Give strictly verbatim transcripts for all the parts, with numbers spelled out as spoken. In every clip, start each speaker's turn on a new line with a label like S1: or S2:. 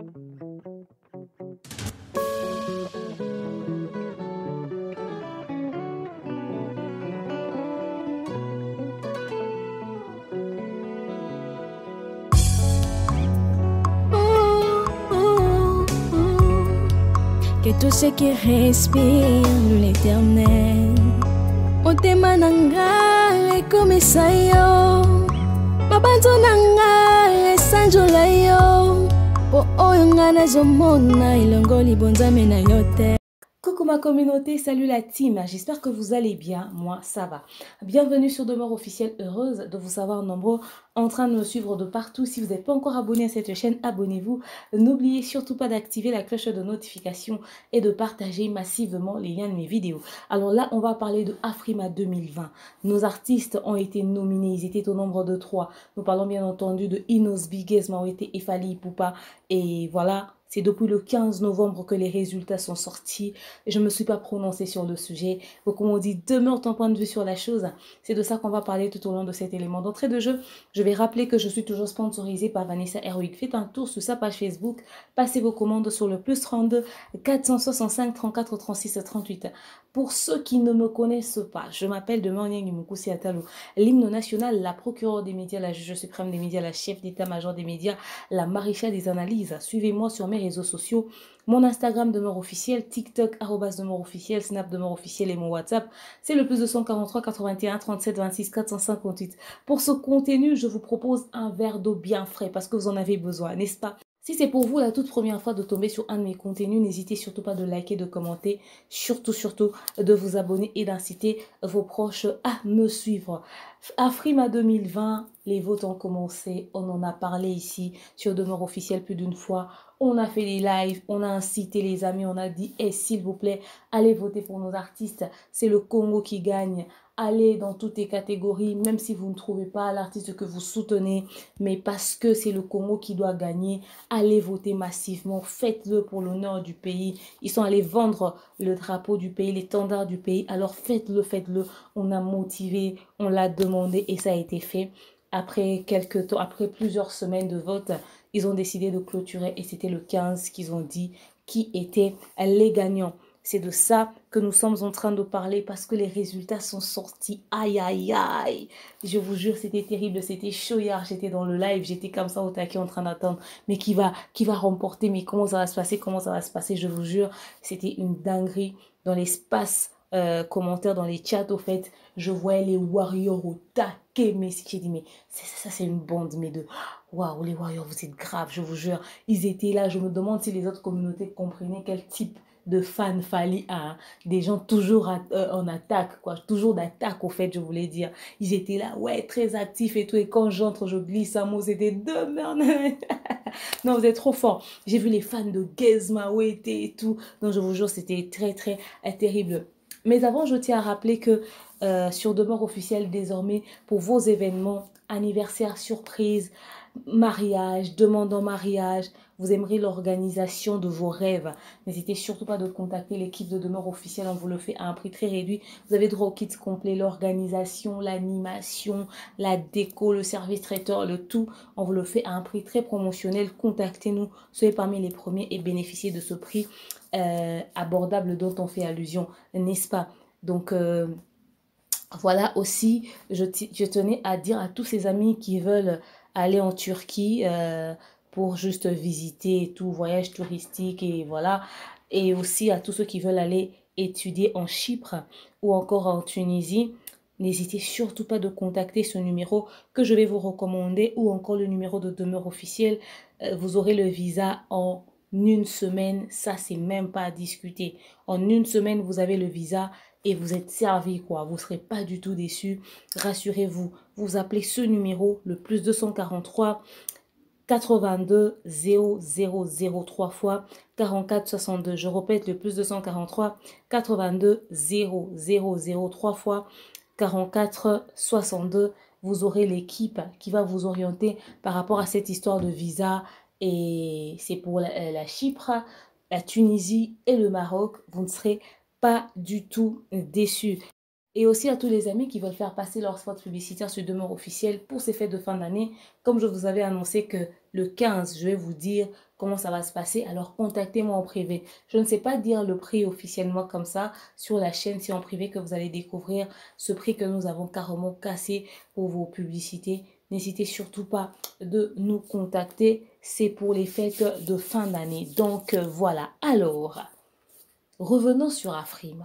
S1: Que tout ce qui respire l'éternel motema nanga ekomisa yo mabanzo nanga esanjola yo po oyo nga nazomona elongo libonzame na yo te.
S2: Coucou ma communauté, salut la team, j'espère que vous allez bien, moi ça va. Bienvenue sur Demeure Officielle, heureuse de vous savoir nombreux en train de me suivre de partout. Si vous n'êtes pas encore abonné à cette chaîne, abonnez-vous. N'oubliez surtout pas d'activer la cloche de notification et de partager massivement les liens de mes vidéos. Alors là, on va parler de Afrima deux mille vingt. Nos artistes ont été nominés, ils étaient au nombre de trois. Nous parlons bien entendu de Inos Biguez, Mawete et Fally Ipupa. Et voilà. C'est depuis le quinze novembre que les résultats sont sortis. Je ne me suis pas prononcée sur le sujet. Beaucoup m'ont dit, demeure ton point de vue sur la chose. C'est de ça qu'on va parler tout au long de cet élément d'entrée de jeu. Je vais rappeler que je suis toujours sponsorisée par Vanessa Heroic. Faites un tour sur sa page Facebook. Passez vos commandes sur le plus trente-deux quatre cent soixante-cinq trente-quatre trente-six trente-huit. Pour ceux qui ne me connaissent pas, je m'appelle Demeure Nyangimoukoussi Atalo. L'hymne national, la procureure des médias, la juge suprême des médias, la chef d'état-major des médias, la maréchale des analyses. Suivez-moi sur mes réseaux sociaux, mon Instagram Demeure Officielle, TikTok arobase Demeure Officielle, Snap Demeure Officielle et mon WhatsApp, c'est le plus deux cent quarante-trois quatre-vingt-un trente-sept vingt-six quatre cent cinquante-huit. Pour ce contenu, je vous propose un verre d'eau bien frais parce que vous en avez besoin, n'est-ce pas? Si c'est pour vous la toute première fois de tomber sur un de mes contenus, n'hésitez surtout pas de liker, de commenter, surtout, surtout de vous abonner et d'inciter vos proches à me suivre. Afrima deux mille vingt, les votes ont commencé, on en a parlé ici sur Demeure Officielle plus d'une fois. On a fait des lives, on a incité les amis, on a dit hey, s'il vous plaît, allez voter pour nos artistes, c'est le Congo qui gagne. Allez dans toutes les catégories, même si vous ne trouvez pas l'artiste que vous soutenez, mais parce que c'est le Congo qui doit gagner, allez voter massivement, faites-le pour l'honneur du pays. Ils sont allés vendre le drapeau du pays, l'étendard du pays, alors faites-le, faites-le. On a motivé, on l'a demandé et ça a été fait. Après quelques temps, après plusieurs semaines de vote, ils ont décidé de clôturer et c'était le quinze qu'ils ont dit qui étaient les gagnants. C'est de ça que nous sommes en train de parler parce que les résultats sont sortis. Aïe, aïe, aïe. Je vous jure, c'était terrible. C'était chaud hier. J'étais dans le live. J'étais comme ça au taquet en train d'attendre. Mais qui va, qui va remporter? Mais comment ça va se passer? Comment ça va se passer? Je vous jure, c'était une dinguerie. Dans l'espace euh, commentaire, dans les chats, au fait, je voyais les Warriors au taquet. Mais j'ai dit, mais ça, c'est une bande, mais de... Waouh, les Warriors, vous êtes graves, je vous jure. Ils étaient là. Je me demande si les autres communautés comprenaient quel type de fans Fally a, hein. Des gens toujours à, euh, en attaque, quoi, toujours d'attaque au fait, je voulais dire. Ils étaient là, ouais, très actifs et tout, et quand j'entre, je glisse un mot, c'était Demeure. Non, vous êtes trop forts. J'ai vu les fans de Gezma, Wete et tout, donc je vous jure, c'était très, très euh, terrible. Mais avant, je tiens à rappeler que euh, sur Demeure Officielle, désormais, pour vos événements, anniversaires, surprises, mariage, demande en mariage, vous aimerez l'organisation de vos rêves. N'hésitez surtout pas de contacter l'équipe de Demeure Officielle, on vous le fait à un prix très réduit. Vous avez droit au kit complet, l'organisation, l'animation, la déco, le service traiteur, le tout. On vous le fait à un prix très promotionnel. Contactez-nous, soyez parmi les premiers et bénéficiez de ce prix euh, abordable dont on fait allusion, n'est-ce pas? Donc... Euh, Voilà aussi, je, je tenais à dire à tous ces amis qui veulent aller en Turquie euh, pour juste visiter et tout, voyage touristique et voilà. Et aussi à tous ceux qui veulent aller étudier en Chypre ou encore en Tunisie. N'hésitez surtout pas de contacter ce numéro que je vais vous recommander ou encore le numéro de Demeure Officielle. Euh, vous aurez le visa en une semaine, ça c'est même pas à discuter. En une semaine, vous avez le visa et vous êtes servi, quoi. Vous ne serez pas du tout déçus. Rassurez-vous, vous appelez ce numéro, le plus deux cent quarante-trois quatre-vingt-deux zéro zéro zéro trois fois quarante-quatre soixante-deux. Je répète, le plus deux cent quarante-trois quatre-vingt-deux zéro zéro zéro trois fois quarante-quatre soixante-deux. Vous aurez l'équipe qui va vous orienter par rapport à cette histoire de visa. Et c'est pour la, la Chypre, la Tunisie et le Maroc. Vous ne serez pas du tout déçus. Et aussi à tous les amis qui veulent faire passer leur spot publicitaire sur Demeure officielle pour ces fêtes de fin d'année. Comme je vous avais annoncé que le quinze, je vais vous dire comment ça va se passer. Alors contactez-moi en privé. Je ne sais pas dire le prix officiellement comme ça sur la chaîne. C'est en privé que vous allez découvrir ce prix que nous avons carrément cassé pour vos publicités. N'hésitez surtout pas de nous contacter. C'est pour les fêtes de fin d'année. Donc voilà. Alors, revenons sur Afrima.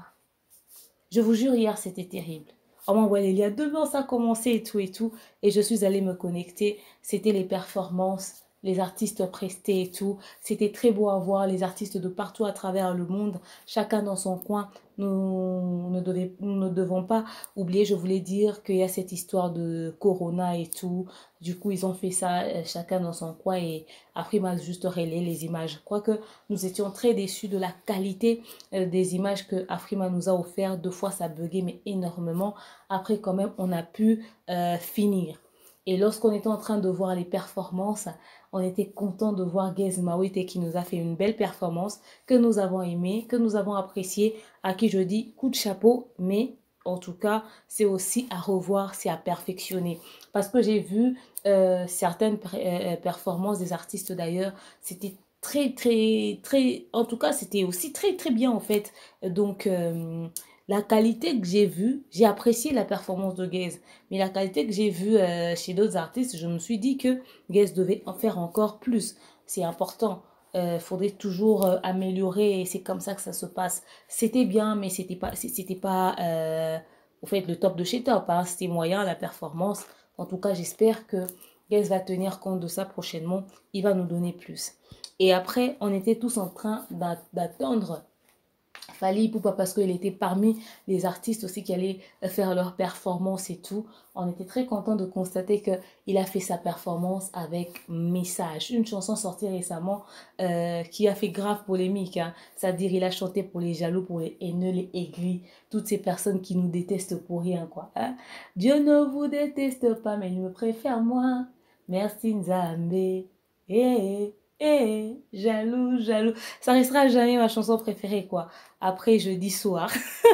S2: Je vous jure, hier, c'était terrible. Oh mon ouais, il y a demain, ça a commencé et tout et tout. Et je suis allée me connecter. C'était les performances, les artistes prestés et tout. C'était très beau à voir, les artistes de partout à travers le monde, chacun dans son coin. Nous ne, devez, nous ne devons pas oublier, je voulais dire qu'il y a cette histoire de Corona et tout. Du coup, ils ont fait ça euh, chacun dans son coin et après, m'a juste relayé les images. Je crois que nous étions très déçus de la qualité euh, des images que Afrima nous a offert. Deux fois, ça buguait, mais énormément. Après, quand même, on a pu euh, finir. Et lorsqu'on était en train de voir les performances, on était content de voir Gez Mawite qui nous a fait une belle performance, que nous avons aimé, que nous avons apprécié, à qui je dis coup de chapeau, mais en tout cas, c'est aussi à revoir, c'est à perfectionner. Parce que j'ai vu euh, certaines euh, performances des artistes d'ailleurs, c'était très, très, très, en tout cas, c'était aussi très, très bien en fait. Donc, euh, la qualité que j'ai vue, j'ai apprécié la performance de Gaze, mais la qualité que j'ai vue euh, chez d'autres artistes, je me suis dit que Gaze devait en faire encore plus. C'est important. Il euh, faudrait toujours euh, améliorer et c'est comme ça que ça se passe. C'était bien, mais c'était pas, c'était pas euh, au fait le top de chez top. Hein. C'était moyen la performance. En tout cas, j'espère que Gaze va tenir compte de ça prochainement. Il va nous donner plus. Et après, on était tous en train d'attendre Fally Ipupa parce qu'il était parmi les artistes aussi qui allaient faire leur performance et tout. On était très content de constater qu'il a fait sa performance avec Message, une chanson sortie récemment euh, qui a fait grave polémique. Hein. C'est-à-dire il a chanté pour les jaloux, pour les haineux, les aigris, toutes ces personnes qui nous détestent pour rien. Quoi, hein. Dieu ne vous déteste pas, mais il me préfère moi. Merci Nzambe. Eh, eh, jaloux, jaloux. Ça restera jamais ma chanson préférée, quoi. Après jeudi soir.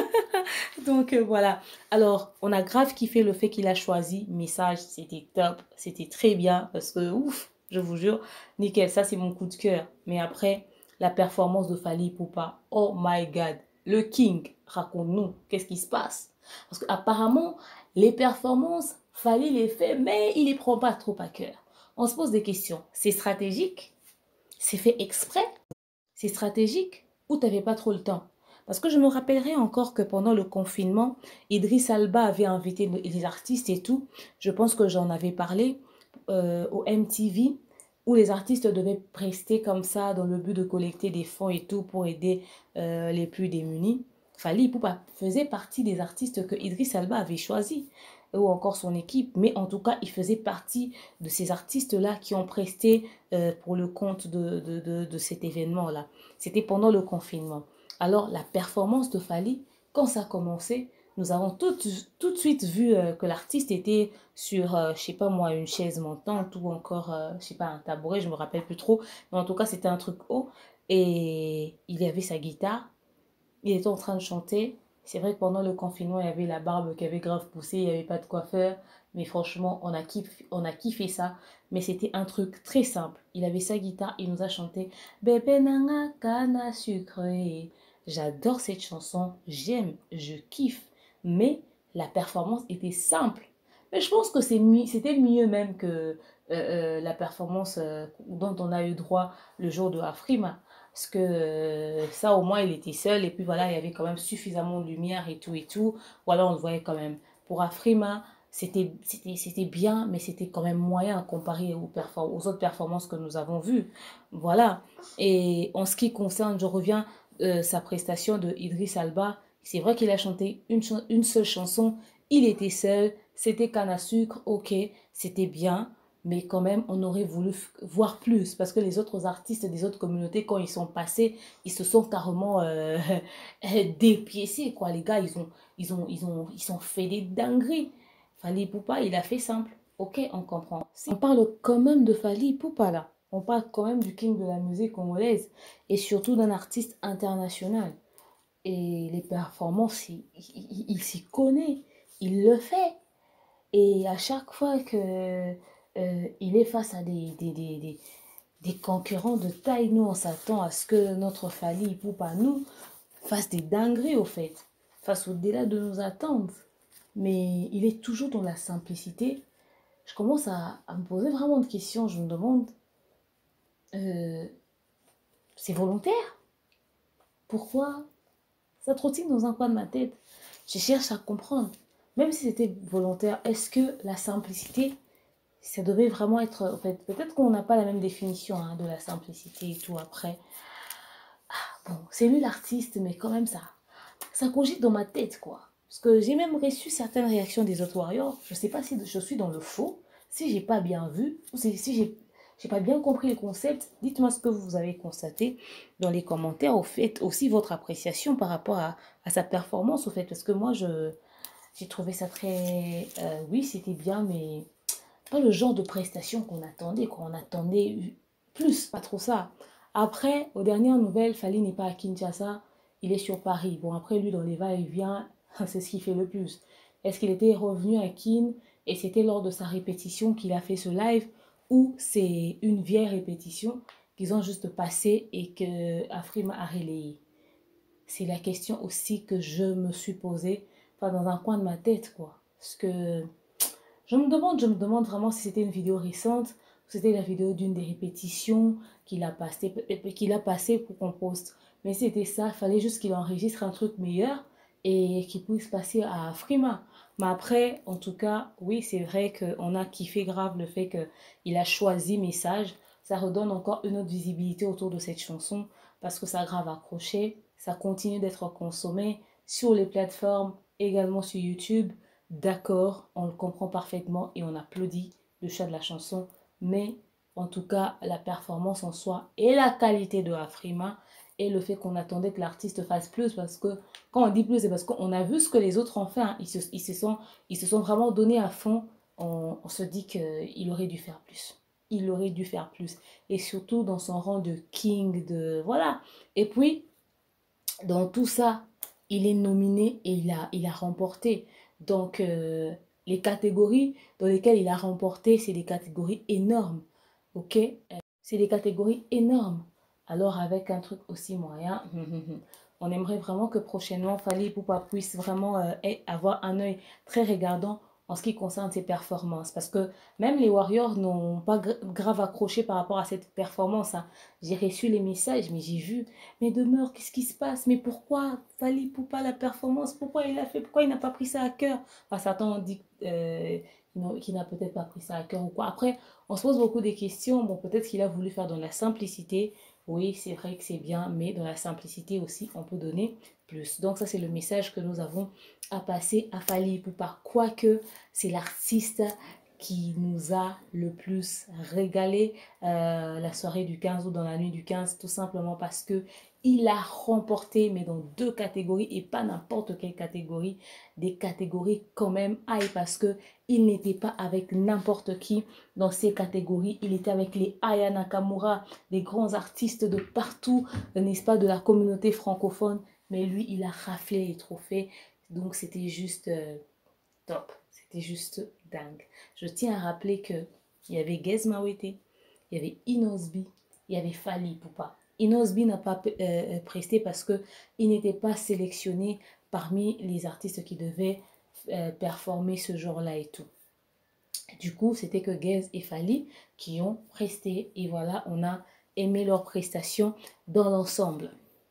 S2: Donc euh, voilà. Alors, on a grave kiffé le fait qu'il a choisi Message. C'était top. C'était très bien parce que, ouf, je vous jure, nickel. Ça, c'est mon coup de cœur. Mais après, la performance de Fally Ipupa. Oh my God. Le King. Raconte-nous. Qu'est-ce qui se passe? Parce qu'apparemment, les performances, Fally les fait, mais il les prend pas trop à cœur. On se pose des questions. C'est stratégique? C'est fait exprès? C'est stratégique? Ou t'avais pas trop le temps? Parce que je me rappellerai encore que pendant le confinement, Idriss Alba avait invité les artistes et tout. Je pense que j'en avais parlé euh, au M T V, où les artistes devaient prester comme ça dans le but de collecter des fonds et tout pour aider euh, les plus démunis. Fally Ipupa faisait partie des artistes que Idriss Alba avait choisis, ou encore son équipe, mais en tout cas, il faisait partie de ces artistes-là qui ont presté euh, pour le compte de, de, de, de cet événement-là. C'était pendant le confinement. Alors, la performance de Fally, quand ça a commencé, nous avons tout, tout de suite vu euh, que l'artiste était sur, euh, je sais pas moi, une chaise montante ou encore, euh, je sais pas, un tabouret, je me rappelle plus trop. Mais en tout cas, c'était un truc haut. Et il y avait sa guitare. Il était en train de chanter. C'est vrai que pendant le confinement, il y avait la barbe qui avait grave poussé, il n'y avait pas de coiffeur. Mais franchement, on a kiffé, on a kiffé ça. Mais c'était un truc très simple. Il avait sa guitare, il nous a chanté Bébé nanga kana sucré. J'adore cette chanson, j'aime, je kiffe. Mais la performance était simple. Mais je pense que c'était mieux même que euh, euh, la performance euh, dont on a eu droit le jour de Afrima. Parce que euh, ça, au moins, il était seul. Et puis voilà, il y avait quand même suffisamment de lumière et tout et tout. Voilà, on le voyait quand même. Pour Afrima, c'était bien, mais c'était quand même moyen comparé aux, aux autres performances que nous avons vues. Voilà. Et en ce qui concerne, je reviens, euh, sa prestation de Idriss Alba. C'est vrai qu'il a chanté une, une seule chanson. Il était seul. C'était canne à sucre. Ok, c'était bien. Mais quand même, on aurait voulu voir plus. Parce que les autres artistes des autres communautés, quand ils sont passés, ils se sont carrément euh, dépiécés, quoi. Les gars, ils ont, ils ont, ils ont, ils ont fait des dingueries. Fally Ipupa, il a fait simple. Ok, on comprend. On parle quand même de Fally Ipupa, là. On parle quand même du king de la musique congolaise. Et surtout d'un artiste international. et les performances, il, il, il s'y connaît, il le fait. Et à chaque fois que euh, il est face à des, des, des, des, des concurrents de taille, nous on s'attend à ce que notre Fally Ipupa nous fasse des dingueries au fait, fasse au-delà de nos attentes. Mais il est toujours dans la simplicité. Je commence à, à me poser vraiment de questions. Je me demande, euh, c'est volontaire? Pourquoi? Ça trottine dans un coin de ma tête. Je cherche à comprendre. Même si c'était volontaire, est-ce que la simplicité, ça devait vraiment être... En fait, peut-être qu'on n'a pas la même définition hein, de la simplicité et tout après. Ah, bon, c'est lui l'artiste, mais quand même ça, ça cogite dans ma tête, quoi. Parce que j'ai même reçu certaines réactions des autres warriors. Je ne sais pas si je suis dans le faux, si j'ai pas bien vu, ou si, si j'ai j'ai pas bien compris le concept. Dites-moi ce que vous avez constaté dans les commentaires. Au fait, aussi votre appréciation par rapport à, à sa performance, au fait. Parce que moi, je j'ai trouvé ça très... Euh, oui, c'était bien, mais pas le genre de prestation qu'on attendait, quoi. On attendait plus, pas trop ça. Après, aux dernières nouvelles, Fally n'est pas à Kinshasa, il est sur Paris. Bon, après, lui, dans les va-et-vient, c'est ce qui fait le plus. Est-ce qu'il était revenu à Kin et c'était lors de sa répétition qu'il a fait ce live ou c'est une vieille répétition qu'ils ont juste passé et que Afrima a relayé? C'est la question aussi que je me suis posée, enfin dans un coin de ma tête, quoi. Parce que je me demande, je me demande vraiment si c'était une vidéo récente, ou c'était la vidéo d'une des répétitions qu'il a passé, qu'il a passé pour qu'on poste. Mais si c'était ça, il fallait juste qu'il enregistre un truc meilleur et qu'il puisse passer à Frima. Mais après, en tout cas, oui, c'est vrai qu'on a kiffé grave le fait qu'il a choisi Message. Ça redonne encore une autre visibilité autour de cette chanson parce que ça a grave accroché. Ça continue d'être consommé sur les plateformes, également sur YouTube. D'accord, on le comprend parfaitement et on applaudit le choix de la chanson, mais en tout cas, la performance en soi et la qualité de Afrima et le fait qu'on attendait que l'artiste fasse plus, parce que quand on dit plus, c'est parce qu'on a vu ce que les autres ont fait, hein. ils, se, ils, se sont, ils se sont vraiment donnés à fond, on, on se dit qu'il aurait dû faire plus. Il aurait dû faire plus. Et surtout dans son rang de king, de... Voilà. Et puis, dans tout ça, il est nominé et il a, il a remporté. Donc, euh, les catégories dans lesquelles il a remporté, c'est des catégories énormes. Ok? C'est des catégories énormes. Alors, avec un truc aussi moyen, on aimerait vraiment que prochainement, Fally Ipupa puisse vraiment euh, avoir un œil très regardant en ce qui concerne ses performances. Parce que même les Warriors n'ont pas grave accroché par rapport à cette performance. Hein. J'ai reçu les messages, mais j'ai vu, mais demeure, qu'est-ce qui se passe? Mais pourquoi Fally Ipupa la performance? Pourquoi il a fait? Pourquoi il n'a pas pris ça à cœur? Enfin, certains dit euh, qu'il n'a peut-être pas pris ça à cœur ou quoi. Après, on se pose beaucoup de questions. Bon, peut-être qu'il a voulu faire dans la simplicité. Oui, c'est vrai que c'est bien, mais dans la simplicité aussi, on peut donner plus. Donc ça, c'est le message que nous avons à passer à Fally Ipupa. Quoique, c'est l'artiste qui nous a le plus régalé euh, la soirée du quinze ou dans la nuit du quinze, tout simplement parce que il a remporté, mais dans deux catégories et pas n'importe quelle catégorie, des catégories quand même high parce que il n'était pas avec n'importe qui dans ces catégories. Il était avec les Aya Nakamura, des grands artistes de partout, n'est-ce pas, de la communauté francophone. Mais lui, il a raflé les trophées. Donc, c'était juste euh, top. C'était juste dingue. Je tiens à rappeler qu'il y avait Gez Mawete, il y avait Inosbi, il y avait Fally Ipupa. Inosbi n'a pas euh, presté parce qu'il n'était pas sélectionné parmi les artistes qui devaient euh, performer ce jour-là et tout. Du coup, c'était que Gez et Fally qui ont presté. Et voilà, on a aimé leurs prestations dans l'ensemble.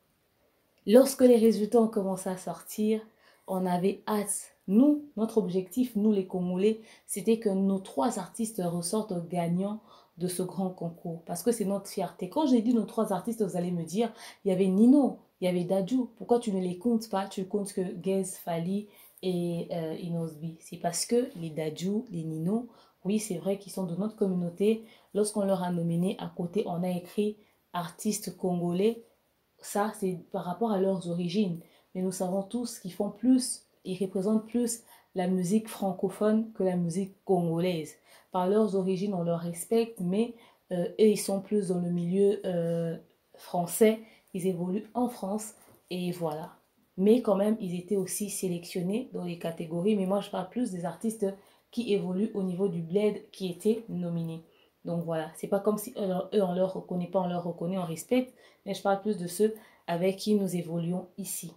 S2: Lorsque les résultats ont commencé à sortir, on avait hâte. Nous, notre objectif, nous les Congolais, c'était que nos trois artistes ressortent gagnants de ce grand concours. Parce que c'est notre fierté. Quand j'ai dit nos trois artistes, vous allez me dire, il y avait Nino, il y avait Dadju. Pourquoi tu ne les comptes pas? Tu comptes que Gez, Fally et euh, Inosbi. C'est parce que les Dadju, les Nino, oui, c'est vrai qu'ils sont de notre communauté. Lorsqu'on leur a nominé, à côté, on a écrit artistes congolais. Ça, c'est par rapport à leurs origines. Mais nous savons tous qu'ils font plus, ils représentent plus la musique francophone que la musique congolaise. Par leurs origines, on leur respecte, mais euh, eux, ils sont plus dans le milieu euh, français. Ils évoluent en France. Et voilà. Mais quand même, ils étaient aussi sélectionnés dans les catégories. Mais moi, je parle plus des artistes qui évoluent au niveau du bled qui étaient nominés. Donc voilà, c'est pas comme si eux, eux, on leur reconnaît pas, on leur reconnaît, on respecte. Mais je parle plus de ceux avec qui nous évoluons ici.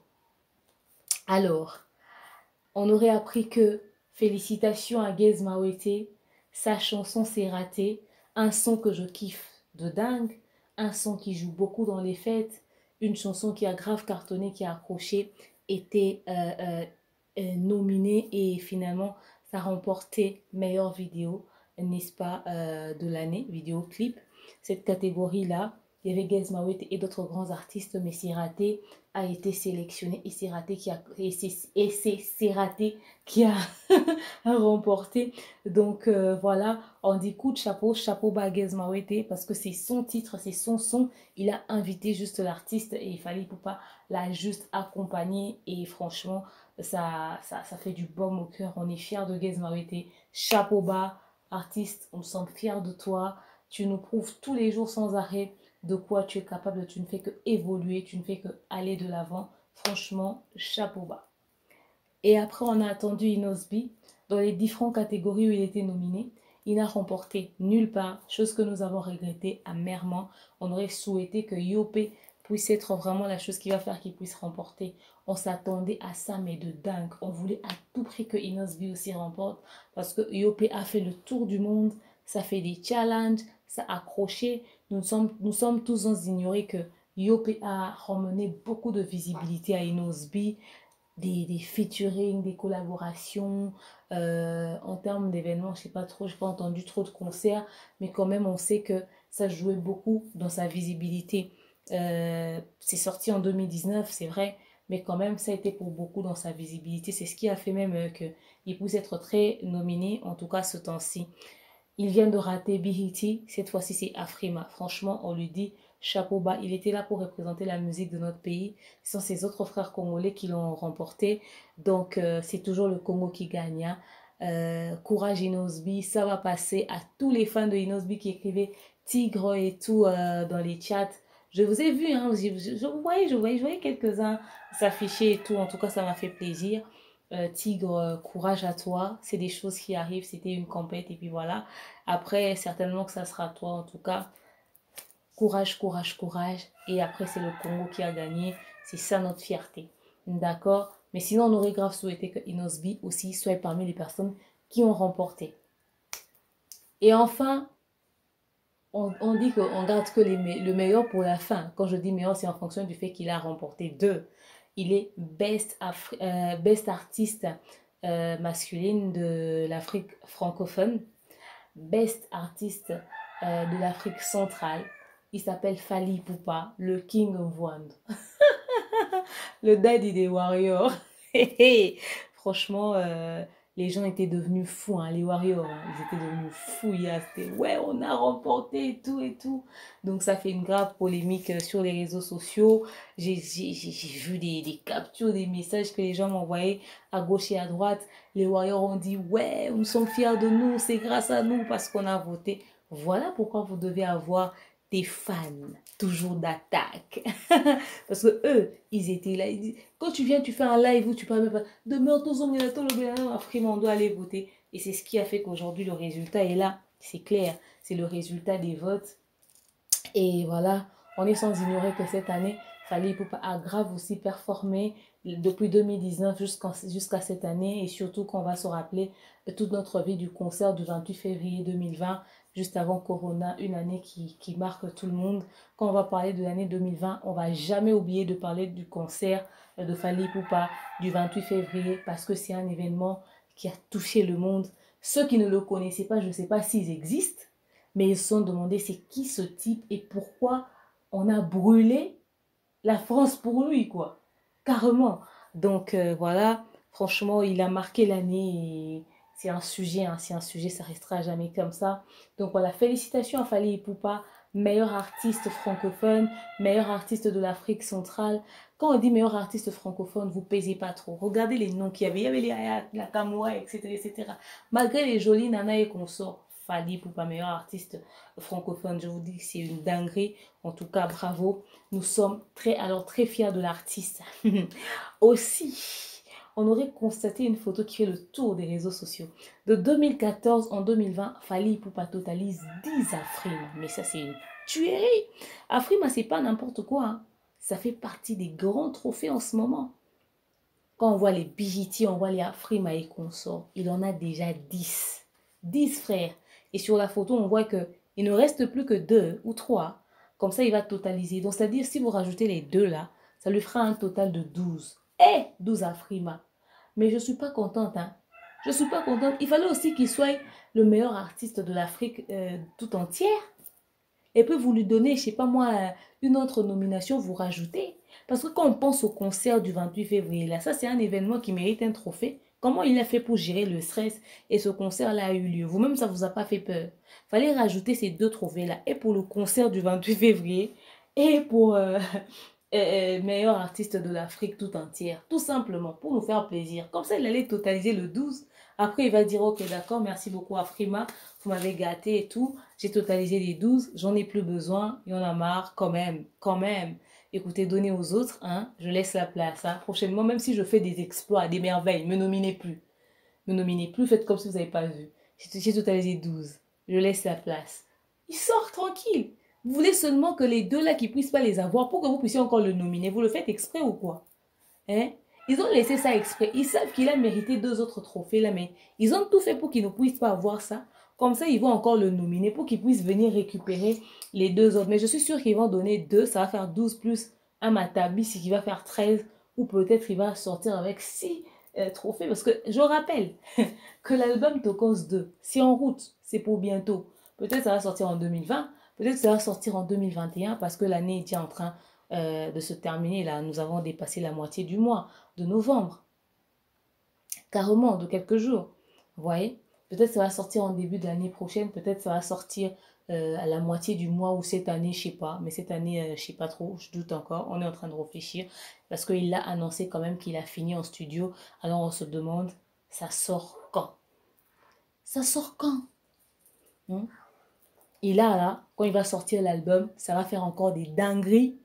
S2: Alors, on aurait appris que félicitations à Gez Mawete, sa chanson s'est ratée, un son que je kiffe de dingue, un son qui joue beaucoup dans les fêtes, une chanson qui a grave cartonné, qui a accroché, était euh, euh, euh, nominée et finalement ça a remporté meilleure vidéo, n'est-ce pas, euh, de l'année, vidéoclip. Cette catégorie-là, il y avait Gez Mawete et d'autres grands artistes, mais c'est raté a été sélectionné et c'est raté qui a et c'est raté qui a remporté. Donc euh, voilà, on dit coup de chapeau, chapeau bas Gez Mawete parce que c'est son titre, c'est son son. Il a invité juste l'artiste et il fallait pour pas la juste accompagner et franchement ça, ça, ça fait du baume au cœur. On est fiers de Gez Mawete. Chapeau bas, artiste, on se sent fiers de toi. Tu nous prouves tous les jours sans arrêt de quoi tu es capable, tu ne fais que évoluer, tu ne fais que aller de l'avant. Franchement, chapeau bas. Et après, on a attendu Inosbi dans les différentes catégories où il était nominé. Il n'a remporté nulle part, chose que nous avons regretté amèrement. On aurait souhaité que Yopé puisse être vraiment la chose qui va faire qu'il puisse remporter. On s'attendait à ça, mais de dingue. On voulait à tout prix que Inosbi aussi remporte parce que Yopé a fait le tour du monde. Ça fait des challenges, ça a accroché. Nous sommes, nous sommes tous ignorés que Yopé a ramené beaucoup de visibilité à Inosbi. Des, des featuring, des collaborations, euh, en termes d'événements, je sais pas trop, je n'ai pas entendu trop de concerts, mais quand même on sait que ça jouait beaucoup dans sa visibilité. Euh, c'est sorti en deux mille dix-neuf, c'est vrai, mais quand même ça a été pour beaucoup dans sa visibilité. C'est ce qui a fait même euh, qu'il puisse être très nominé, en tout cas ce temps-ci. Il vient de rater Bihiti, cette fois-ci c'est Afrima. Franchement, on lui dit chapeau bas. Il était là pour représenter la musique de notre pays. Ce sont ses autres frères congolais qui l'ont remporté. Donc, euh, c'est toujours le Congo qui gagne. Hein. Euh, courage Inosbi, ça va passer à tous les fans de Inosbi qui écrivaient Tigre et tout euh, dans les chats. Je vous ai vu, hein, je, je, je, voyais, je voyais, je voyais quelques-uns s'afficher et tout. En tout cas, ça m'a fait plaisir. Euh, Tigre, euh, courage à toi. C'est des choses qui arrivent. C'était une compète et puis voilà. Après, certainement que ça sera toi. En tout cas, courage, courage, courage. Et après, c'est le Congo qui a gagné. C'est ça notre fierté. D'accord? Mais sinon, on aurait grave souhaité que Inosbi aussi soit parmi les personnes qui ont remporté. Et enfin, on, on dit qu'on garde que les, le meilleur pour la fin. Quand je dis meilleur, c'est en fonction du fait qu'il a remporté deux. Il est best, Afri euh, best artiste euh, masculine de l'Afrique francophone, best artiste euh, de l'Afrique centrale. Il s'appelle Fally Ipupa, le King of One. Le daddy des Warriors. Franchement, euh, les gens étaient devenus fous, hein, les Warriors. Hein, ils étaient devenus fous. C'était ouais, on a remporté et tout et tout. Donc ça fait une grave polémique sur les réseaux sociaux. J'ai vu des, des captures, des messages que les gens m'envoyaient à gauche et à droite. Les Warriors ont dit ouais, nous sommes fiers de nous, c'est grâce à nous parce qu'on a voté. Voilà pourquoi vous devez avoir des fans toujours d'attaque. Parce que eux, ils étaient là. Ils disent, quand tu viens, tu fais un live où tu parles même pas. Demain, tous on on doit aller voter. Et c'est ce qui a fait qu'aujourd'hui, le résultat est là. C'est clair. C'est le résultat des votes. Et voilà, on est sans ignorer que cette année, Fally Ipupa a grave aussi performé depuis deux mille dix-neuf jusqu'à jusqu'à cette année. Et surtout qu'on va se rappeler toute notre vie du concert du vingt-huit février deux mille vingt, juste avant Corona, une année qui, qui marque tout le monde. Quand on va parler de l'année deux mille vingt, on ne va jamais oublier de parler du concert de Fally Ipupa du vingt-huit février parce que c'est un événement qui a touché le monde. Ceux qui ne le connaissaient pas, je ne sais pas s'ils existent, mais ils se sont demandé c'est qui ce type et pourquoi on a brûlé la France pour lui, quoi. Carrément. Donc euh, voilà, franchement, il a marqué l'année et c'est un sujet, hein, c'est un sujet, ça restera jamais comme ça. Donc voilà, félicitations à Fally Ipupa, meilleur artiste francophone, meilleur artiste de l'Afrique centrale. Quand on dit meilleur artiste francophone, vous ne pesez pas trop. Regardez les noms qu'il y avait. Il y avait les Ayat, la Kamoa, et cetera, et cetera. Malgré les jolies nanas et consorts, Fally Ipupa, meilleur artiste francophone. Je vous dis que c'est une dinguerie. En tout cas, bravo. Nous sommes très, alors très fiers de l'artiste. Aussi, on aurait constaté une photo qui fait le tour des réseaux sociaux. De deux mille quatorze en deux mille vingt, Fally Ipupa totalise dix Afrima. Mais ça, c'est une tuerie. Afrima, c'est pas n'importe quoi. Hein. Ça fait partie des grands trophées en ce moment. Quand on voit les B J T, on voit les Afrima et consorts. Il en a déjà dix. dix frères. Et sur la photo, on voit qu'il ne reste plus que deux ou trois. Comme ça, il va totaliser. Donc, c'est-à-dire, si vous rajoutez les deux là, ça lui fera un total de douze. Eh, douze Afrima. Mais je ne suis pas contente. Hein. Je ne suis pas contente. Il fallait aussi qu'il soit le meilleur artiste de l'Afrique euh, tout entière. Et puis, vous lui donnez, je ne sais pas moi, une autre nomination, vous rajoutez. Parce que quand on pense au concert du vingt-huit février, là, ça c'est un événement qui mérite un trophée. Comment il a fait pour gérer le stress et ce concert-là a eu lieu? Vous-même, ça ne vous a pas fait peur. Il fallait rajouter ces deux trophées-là. Et pour le concert du vingt-huit février et pour euh, euh, meilleur artiste de l'Afrique tout entière. Tout simplement, pour nous faire plaisir. Comme ça, il allait totaliser le douze. Après, il va dire, ok, d'accord, merci beaucoup Afrima. Vous m'avez gâté et tout. J'ai totalisé les douze. J'en ai plus besoin. Il y en a marre quand même. Quand même. Écoutez, donnez aux autres, hein, je laisse la place. Hein. Prochainement, même si je fais des exploits, des merveilles, ne me nominez plus. Ne me nominez plus, faites comme si vous n'avez pas vu. J'ai totalisé douze. Je laisse la place. Il sort tranquille. Vous voulez seulement que les deux là qui ne puissent pas les avoir pour que vous puissiez encore le nominer. Vous le faites exprès ou quoi? Hein? Ils ont laissé ça exprès. Ils savent qu'il a mérité deux autres trophées là, mais ils ont tout fait pour qu'il ne puisse pas avoir ça. Comme ça, ils vont encore le nominer pour qu'il puisse venir récupérer les deux autres. Mais je suis sûre qu'ils vont donner deux. Ça va faire douze plus un Matabi, c'est qu'il va faire treize. Ou peut-être il va sortir avec six euh, trophées. Parce que je rappelle que l'album Tokos deux, c'est en route. C'est pour bientôt. Peut-être ça va sortir en deux mille vingt. Peut-être ça va sortir en deux mille vingt et un parce que l'année est déjà en train euh, de se terminer. Là, nous avons dépassé la moitié du mois de novembre. Carrément, de quelques jours. Vous voyez? Peut-être ça va sortir en début de l'année prochaine, peut-être ça va sortir euh, à la moitié du mois ou cette année, je ne sais pas. Mais cette année, euh, je ne sais pas trop, je doute encore. On est en train de réfléchir parce qu'il a annoncé quand même qu'il a fini en studio. Alors on se demande, ça sort quand? Ça sort quand? hmm? Et là, là, quand il va sortir l'album, ça va faire encore des dingueries.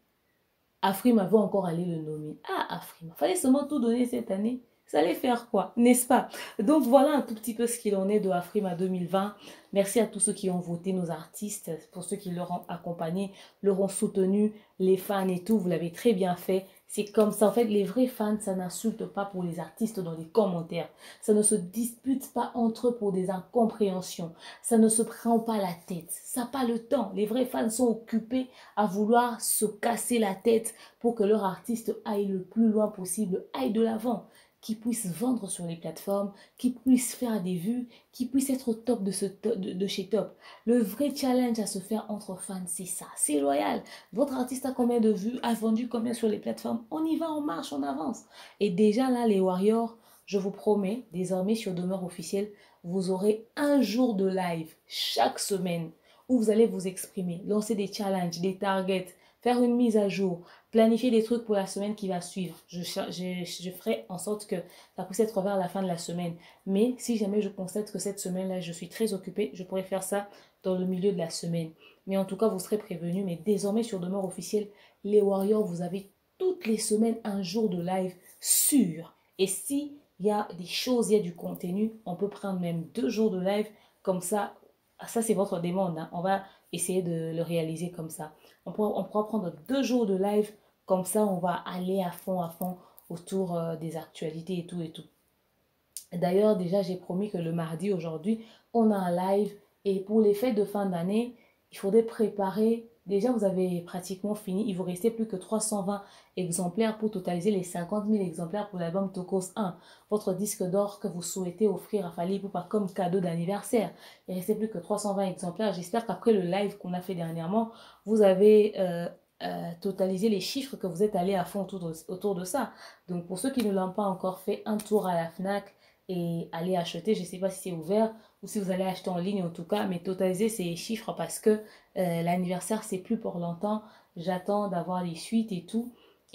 S2: Afrima va encore aller le nommer. Ah, Afrima, fallait seulement tout donner cette année. Ça allait faire quoi, n'est-ce pas? Donc voilà un tout petit peu ce qu'il en est de Afrima deux mille vingt. Merci à tous ceux qui ont voté, nos artistes, pour ceux qui leur ont accompagné, leur ont soutenu, les fans et tout, vous l'avez très bien fait. C'est comme ça, en fait, les vrais fans, ça n'insulte pas pour les artistes dans les commentaires. Ça ne se dispute pas entre eux pour des incompréhensions. Ça ne se prend pas la tête. Ça n'a pas le temps. Les vrais fans sont occupés à vouloir se casser la tête pour que leur artiste aille le plus loin possible, aille de l'avant, qui puisse vendre sur les plateformes, qui puisse faire des vues, qui puisse être au top de, ce to de, de chez top. Le vrai challenge à se faire entre fans, c'est ça, c'est loyal. Votre artiste a combien de vues, a vendu combien sur les plateformes? On y va, on marche, on avance. Et déjà là, les Warriors, je vous promets, désormais sur Demeure Officielle, vous aurez un jour de live chaque semaine où vous allez vous exprimer, lancer des challenges, des targets, faire une mise à jour, planifier des trucs pour la semaine qui va suivre. Je, je, je ferai en sorte que ça puisse être vers la fin de la semaine. Mais si jamais je constate que cette semaine-là, je suis très occupée, je pourrais faire ça dans le milieu de la semaine. Mais en tout cas, vous serez prévenus. Mais désormais, sur Demeure Officielle, les Warriors, vous avez toutes les semaines un jour de live sûr. Et si il y a des choses, il y a du contenu, on peut prendre même deux jours de live. Comme ça, ça c'est votre demande. Hein. On va essayer de le réaliser comme ça. On pourra, on pourra prendre deux jours de live, comme ça on va aller à fond, à fond autour euh, des actualités et tout et tout. D'ailleurs, déjà j'ai promis que le mardi aujourd'hui, on a un live et pour les fêtes de fin d'année, il faudrait préparer, déjà vous avez pratiquement fini, il vous restait plus que trois cent vingt exemplaires pour totaliser les cinquante mille exemplaires pour l'album Tokos un, votre disque d'or que vous souhaitez offrir à Fally Ipupa comme cadeau d'anniversaire. Il restait plus que trois cent vingt exemplaires, j'espère qu'après le live qu'on a fait dernièrement, vous avez euh, euh, totalisé les chiffres, que vous êtes allé à fond autour de, autour de ça. Donc pour ceux qui ne l'ont pas encore fait, un tour à la FNAC et aller acheter, je ne sais pas si c'est ouvert ou si vous allez acheter en ligne en tout cas, mais totaliser ces chiffres parce que euh, l'anniversaire c'est plus pour longtemps, j'attends d'avoir les suites et tout,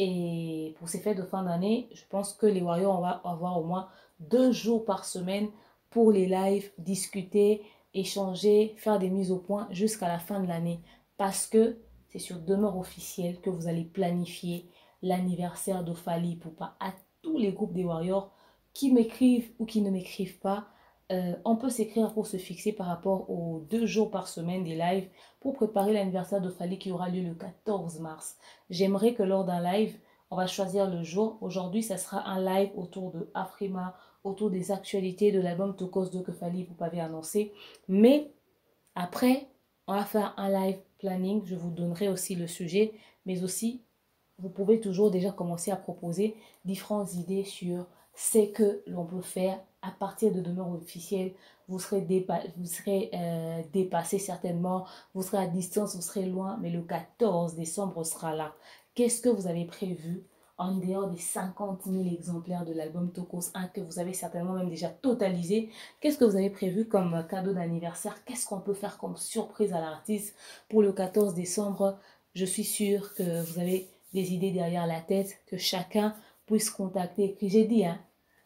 S2: et pour ces fêtes de fin d'année, je pense que les Warriors on va avoir au moins deux jours par semaine pour les lives, discuter échanger, faire des mises au point jusqu'à la fin de l'année. Parce que c'est sur Demeure Officielle que vous allez planifier l'anniversaire de Fally Ipupa. À tous les groupes des Warriors qui m'écrivent ou qui ne m'écrivent pas, euh, on peut s'écrire pour se fixer par rapport aux deux jours par semaine des lives pour préparer l'anniversaire de Fally qui aura lieu le quatorze mars. J'aimerais que lors d'un live, on va choisir le jour. Aujourd'hui, ça sera un live autour de Afrima, autour des actualités de l'album Tokos deux que Fally Ipupa avait annoncé. Mais après, on va faire un live planning. Je vous donnerai aussi le sujet, mais aussi, vous pouvez toujours déjà commencer à proposer différentes idées sur ce que l'on peut faire à partir de Demeure Officielle. Vous serez, dépa vous serez euh, dépassé certainement, vous serez à distance, vous serez loin, mais le quatorze décembre sera là. Qu'est-ce que vous avez prévu en dehors des cinquante mille exemplaires de l'album Tokos un que vous avez certainement même déjà totalisé? Qu'est-ce que vous avez prévu comme cadeau d'anniversaire? Qu'est-ce qu'on peut faire comme surprise à l'artiste pour le quatorze décembre? Je suis sûre que vous avez des idées derrière la tête, que chacun puisse contacter. Que j'ai dit, hein,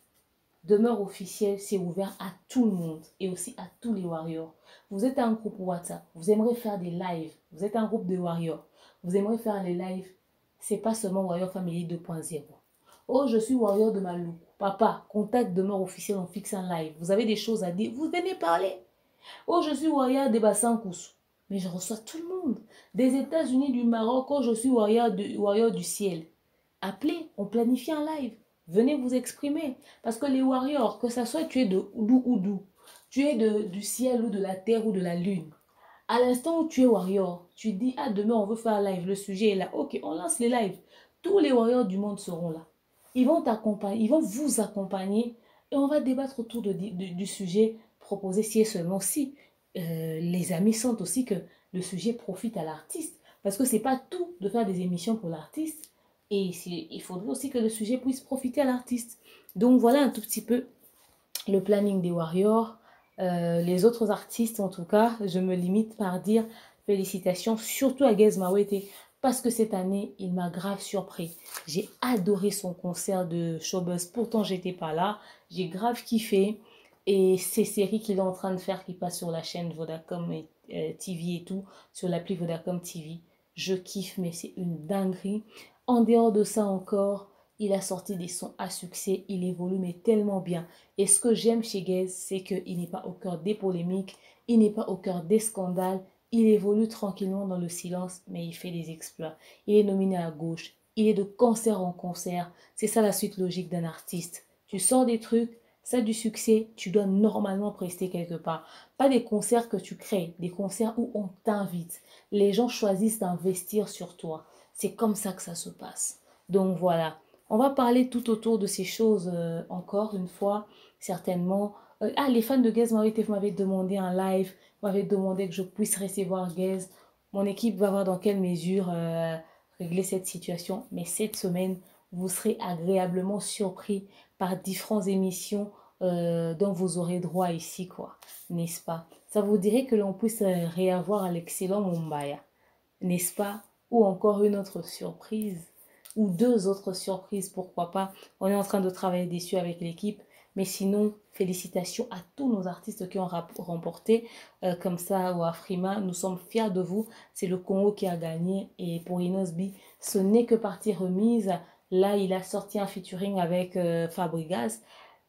S2: Demeure Officielle, c'est ouvert à tout le monde et aussi à tous les Warriors. Vous êtes un groupe WhatsApp, vous aimeriez faire des lives, vous êtes un groupe de Warriors, vous aimeriez faire les lives, c'est pas seulement Warrior Family deux point zéro. Oh, je suis Warrior de Malou. Papa, contacte Demeure Officielle, on fixe un live. Vous avez des choses à dire, vous venez parler. Oh, je suis Warrior des bassins Koussou. Mais je reçois tout le monde. Des États-Unis, du Maroc, oh, je suis Warrior, de, Warrior du ciel. Appelez, on planifie un live. Venez vous exprimer. Parce que les Warriors, que ça soit tu es de d'où ou d'où, tu es de, du ciel ou de la terre ou de la lune. À l'instant où tu es Warrior, tu dis, ah, demain on veut faire un live, le sujet est là. Ok, on lance les lives. Tous les Warriors du monde seront là. Ils vont t'accompagner, ils vont vous accompagner et on va débattre autour de, de, du sujet proposé si et seulement si euh, les amis sentent aussi que le sujet profite à l'artiste. Parce que c'est pas tout de faire des émissions pour l'artiste. Et il faudrait aussi que le sujet puisse profiter à l'artiste. Donc voilà un tout petit peu le planning des Warriors. Euh, les autres artistes, en tout cas, je me limite par dire félicitations, surtout à Gez Mawete, parce que cette année, il m'a grave surpris. J'ai adoré son concert de Showbuzz, pourtant j'étais pas là. J'ai grave kiffé. Et ces séries qu'il est en train de faire, qui passent sur la chaîne Vodacom et, euh, T V et tout, sur l'appli Vodacom T V, je kiffe, mais c'est une dinguerie. En dehors de ça encore, il a sorti des sons à succès, il évolue mais tellement bien. Et ce que j'aime chez Gez, c'est qu'il n'est pas au cœur des polémiques, il n'est pas au cœur des scandales, il évolue tranquillement dans le silence, mais il fait des exploits. Il est nominé à gauche, il est de concert en concert. C'est ça la suite logique d'un artiste. Tu sors des trucs, ça a du succès, tu dois normalement prester quelque part. Pas des concerts que tu crées, des concerts où on t'invite. Les gens choisissent d'investir sur toi. C'est comme ça que ça se passe. Donc voilà, on va parler tout autour de ces choses euh, encore une fois, certainement. Euh, ah, les fans de Gez m'avaient demandé un live, m'avaient demandé que je puisse recevoir Gez. Mon équipe va voir dans quelle mesure euh, régler cette situation. Mais cette semaine, vous serez agréablement surpris par différentes émissions euh, dont vous aurez droit ici, quoi. N'est-ce pas? Ça vous dirait que l'on puisse euh, réavoir l'excellent Mumbaya, n'est-ce pas? Ou encore une autre surprise, ou deux autres surprises, pourquoi pas. On est en train de travailler dessus avec l'équipe. Mais sinon, félicitations à tous nos artistes qui ont remporté euh, comme ça au Afrima. Nous sommes fiers de vous. C'est le Congo qui a gagné. Et pour Inosbi, ce n'est que partie remise. Là, il a sorti un featuring avec euh, Fabregas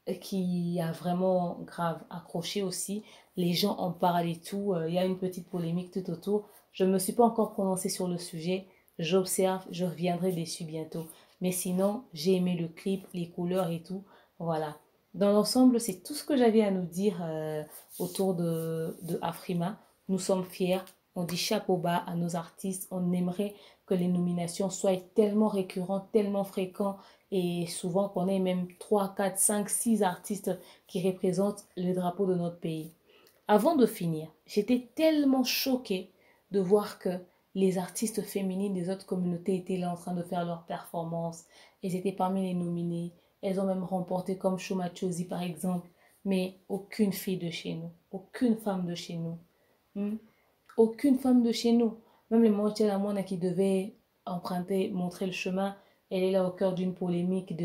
S2: qui a vraiment grave accroché aussi. Les gens en parlent et tout. Il y a une petite polémique tout autour. Je ne me suis pas encore prononcée sur le sujet. J'observe, je reviendrai dessus bientôt. Mais sinon, j'ai aimé le clip, les couleurs et tout. Voilà. Dans l'ensemble, c'est tout ce que j'avais à nous dire euh, autour de, de Afrima. Nous sommes fiers. On dit chapeau bas à nos artistes. On aimerait que les nominations soient tellement récurrentes, tellement fréquentes. Et souvent qu'on ait même trois, quatre, cinq, six artistes qui représentent le drapeau de notre pays. Avant de finir, j'étais tellement choquée de voir que les artistes féminines des autres communautés étaient là en train de faire leurs performances. Elles étaient parmi les nominées. Elles ont même remporté comme Shuma Chozi par exemple. Mais aucune fille de chez nous. Aucune femme de chez nous. Hmm? Aucune femme de chez nous. Même les Montella Mona qui devaient emprunter, montrer le chemin, elle est là au cœur d'une polémique de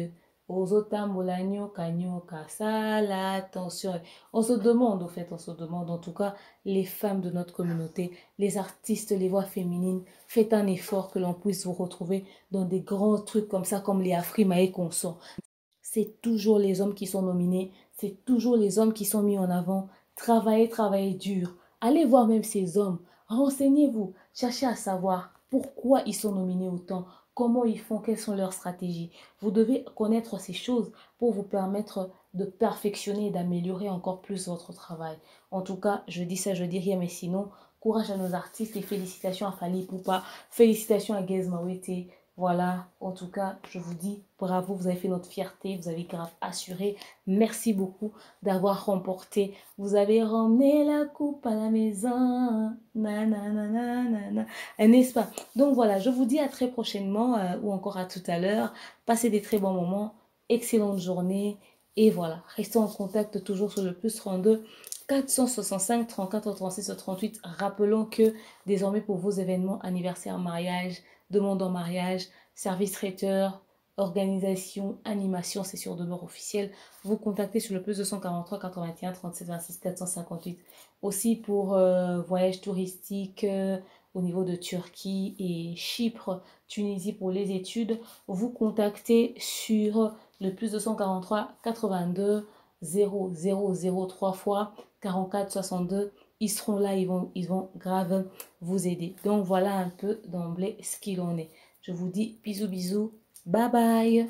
S2: Ozotambola nyoka nyoka, ça là, attention. On se demande, au fait, on se demande, en tout cas, les femmes de notre communauté, les artistes, les voix féminines, faites un effort que l'on puisse vous retrouver dans des grands trucs comme ça, comme les Afrimae Consort. C'est toujours les hommes qui sont nominés, c'est toujours les hommes qui sont mis en avant. Travaillez, travaillez dur. Allez voir même ces hommes. Renseignez-vous. Cherchez à savoir pourquoi ils sont nominés autant, comment ils font, quelles sont leurs stratégies. Vous devez connaître ces choses pour vous permettre de perfectionner et d'améliorer encore plus votre travail. En tout cas, je dis ça, je dis rien, mais sinon, courage à nos artistes et félicitations à Fally Ipupa, félicitations à Gez Mawete. Voilà, en tout cas, je vous dis bravo, vous avez fait notre fierté, vous avez grave assuré. Merci beaucoup d'avoir remporté. Vous avez ramené la coupe à la maison. N'est-ce pas? Donc voilà, je vous dis à très prochainement euh, ou encore à tout à l'heure. Passez des très bons moments, excellente journée. Et voilà, restons en contact toujours sur le plus trente-deux quatre cent soixante-cinq trente-quatre trente-six trente-huit. Rappelons que désormais pour vos événements, anniversaire, mariage, demande en mariage, service traiteur, organisation, animation, c'est sur Demeure officielle. Vous contactez sur le plus deux cent quarante-trois quatre-vingt-un trente-sept vingt-six quatre cent cinquante-huit. Aussi pour euh, voyage touristique euh, au niveau de Turquie et Chypre, Tunisie pour les études, vous contactez sur le plus deux cent quarante-trois quatre-vingt-deux zéro zéro zéro trois fois quarante-quatre soixante-deux. Ils seront là, ils vont, ils vont grave vous aider. Donc voilà un peu d'emblée ce qu'il en est. Je vous dis bisous bisous, bye bye.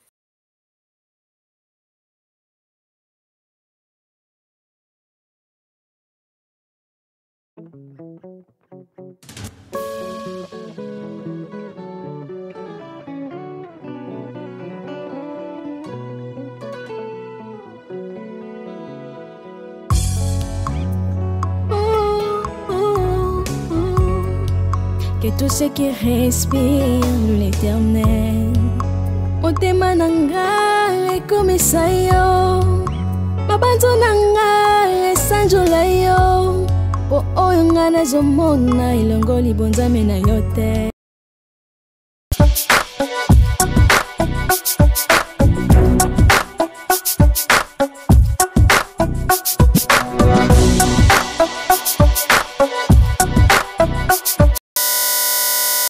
S1: Que tout ce qui respire loue l'éternel. Motema nanga ekomisa yo, mabanzo nanga esanjola yo, po oyo nga nazomona elongo libonzame na yo te.